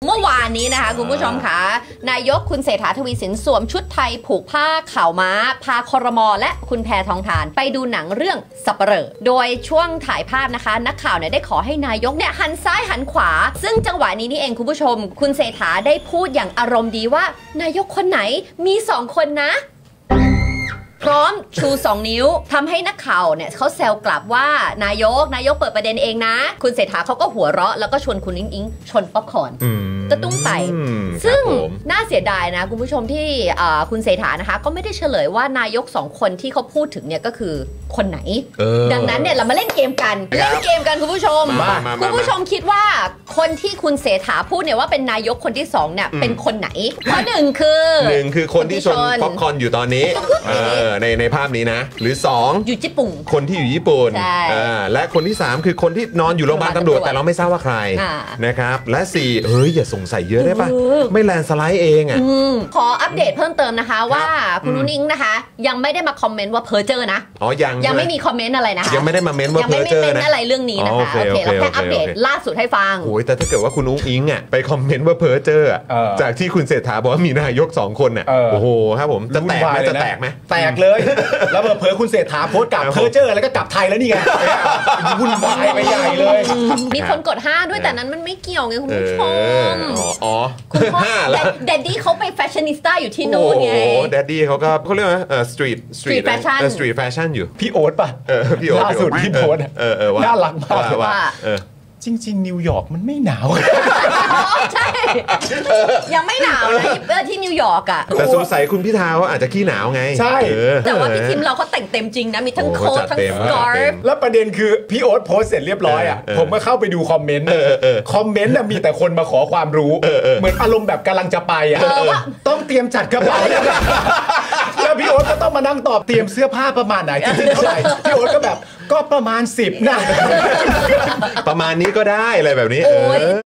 เมื่อวานนี้นะคะคุณผู้ชมค่ะนายกคุณเศรษฐาทวีสินสวมชุดไทยผูกผ้าข่าวม้าพาครม.และคุณแพทองธารไปดูหนังเรื่องสัปเหร่อโดยช่วงถ่ายภาพนะคะนักข่าวเนี่ยได้ขอให้นายกเนี่ยหันซ้ายหันขวาซึ่งจังหวะนี้นี่เองคุณผู้ชมคุณเศรษฐาได้พูดอย่างอารมณ์ดีว่านายกคนไหนมี2 คนนะพร้อมชู2 นิ้วทำให้นักข่าวเนี่ยเขาแซวกลับว่านายกเปิดประเด็นเองนะคุณเศรษฐาเขาก็หัวเราะแล้วก็ชวนคุณอิงอิงชนป๊อปคอร์นกระตุ้งไปซึ่งน่าเสียดายนะคุณผู้ชมที่คุณเศรษฐานะคะก็ไม่ได้เฉลยว่านายก2 คนที่เขาพูดถึงเนี่ยก็คือคนไหนดังนั้นเนี่ยเรามาเล่นเกมกันคุณผู้ชมคุณผู้ชมคิดว่าคนที่คุณเศรษฐาพูดเนี่ยว่าเป็นนายกคนที่2เนี่ยเป็นคนไหนข้อ1คือคนที่ชนป๊อปคอร์นอยู่ตอนนี้ในภาพนี้นะหรือ2 อยู่ญี่ปุ่นคนที่อยู่ญี่ปุ่นและคนที่3คือคนที่นอนอยู่โรงพยาบาลตำรวจแต่เราไม่ทราบว่าใครนะครับและ4เฮ้ยอย่าสงสัยเยอะได้ปะไม่แลนสไลด์เองอ่ะขออัปเดตเพิ่มเติมนะคะว่าคุณนุ้งอิงนะคะยังไม่ได้มาคอมเมนต์ว่าเพ้อเจ้อนะยังไม่มีคอมเมนต์อะไรนะคะยังไม่ได้มาเม้นว่าเพ้อเจ้อนะอะไรเรื่องนี้นะคะโอเคเราแค่อัปเดตล่าสุดให้ฟังโอ้ยแต่ถ้าเกิดว่าคุณนุ้งอิงอ่ะไปคอมเมนต์ว่าเพ้อเจ้อจากที่คุณเศรษฐาบอกว่ามีนายก2 คนน่ะโอ้โหครับผมจะแตกไหมแตกเลยแล้วเผลอคุณเศรษฐาโพสต์กลับเพ้อเจ้อแล้วก็กลับไทยแล้วนี่ไงวุ่นวายไปใหญ่เลยมีคนกด5ด้วยแต่นั้นมันไม่เกี่ยวไงคุณผู้ชมคุณพ่อแดดดี้เขาไปแฟชั่นนิสต้าอยู่ที่นู่นไงโอ้แดดดี้เขาก็เขาเรียกว่าสตรีทแฟชั่นอยู่พี่โอ๊ตป่ะพี่โอ๊ตล่าสุดพี่โพสน่ารักมากว่าจริงๆนิวยอร์กมันไม่หนาวใช่ยังไม่หนาวนะที่นิวยอร์กอ่ะแต่สงสัยคุณพิธาเขาอาจจะขี้หนาวไงใช่แต่ว่าพี่ทิมเราเขาแต่งเต็มจริงนะมีทั้งโค้ททั้งสการ์ฟแล้วประเด็นคือพี่โอ๊ตโพสเสร็จเรียบร้อยอ่ะผมก็เข้าไปดูคอมเมนต์มีแต่คนมาขอความรู้เหมือนอารมณ์แบบกำลังจะไปอ่ะต้องเตรียมจัดกระเป๋าแล้วพี่โอ๊ตก็ต้องมานั่งตอบเตรียมเสื้อผ้าประมาณไหนจริงๆเท่าไหร่พี่โอ๊ตก็แบบก็ประมาณ10นะประมาณนี้ก็ได้อะไรแบบนี้